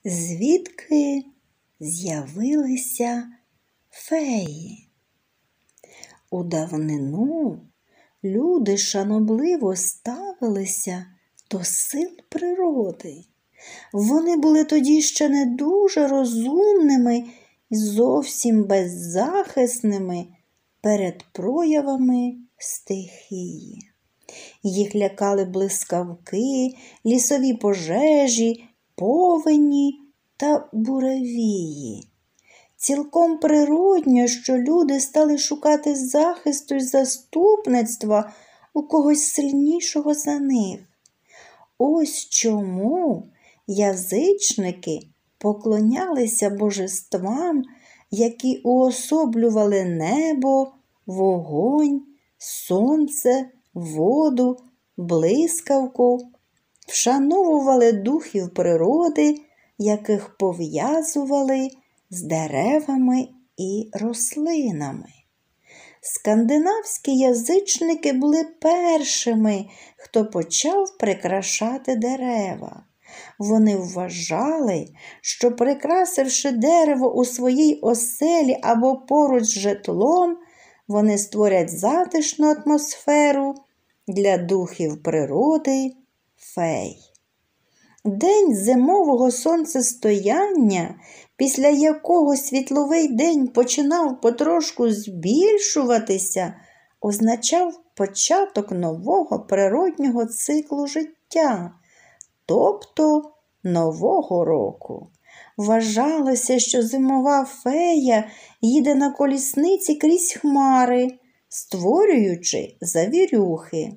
Звідки з'явилися феї? У давнину люди шанобливо ставилися до сил природи. Вони були тоді ще не дуже розумними і зовсім беззахисними перед проявами стихії. Їх лякали блискавки, лісові пожежі, повені та буревії. Цілком природньо, що люди стали шукати захисту й заступництва у когось сильнішого за них. Ось чому язичники поклонялися божествам, які уособлювали небо, вогонь, сонце, воду, блискавку, вшановували духів природи, яких пов'язували з деревами і рослинами. Скандинавські язичники були першими, хто почав прикрашати дерева. Вони вважали, що прикрасивши дерево у своїй оселі або поруч з житлом, вони створять затишну атмосферу для духів природи – фей. День зимового сонцестояння, після якого світловий день починав потрошку збільшуватися, означав початок нового природнього циклу життя, тобто нового року. Вважалося, що зимова фея їде на колісниці крізь хмари, створюючи завірюхи.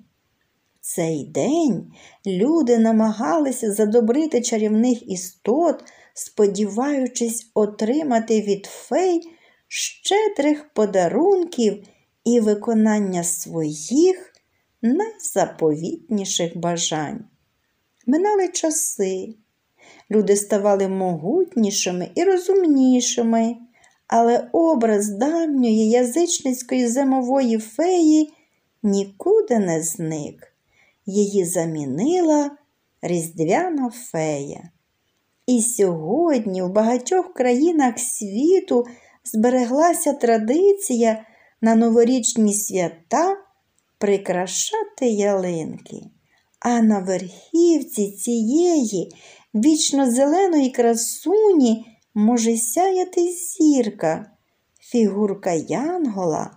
Цей день люди намагалися задобрити чарівних істот, сподіваючись отримати від фей щедрих подарунків і виконання своїх найзаповітніших бажань. Минали часи. Люди ставали могутнішими і розумнішими, але образ давньої язичницької зимової феї нікуди не зник. Її замінила різдвяна фея. І сьогодні в багатьох країнах світу збереглася традиція на новорічні свята прикрашати ялинки. А на верхівці цієї вічно-зеленої красуні може сяяти зірка, фігурка янгола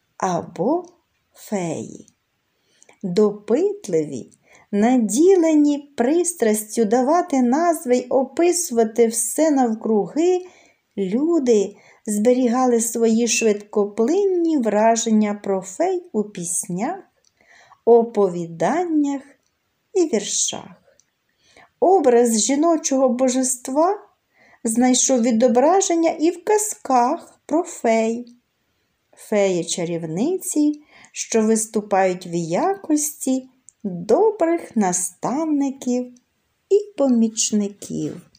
або феї. Допитливі, наділені пристрастю давати назви й описувати все навкруги, люди зберігали свої швидкоплинні враження про фей у піснях, оповіданнях і віршах. Образ жіночого божества знайшов відображення і в казках про фей. Феї-чарівниці, що виступають в якості добрих наставників і помічників.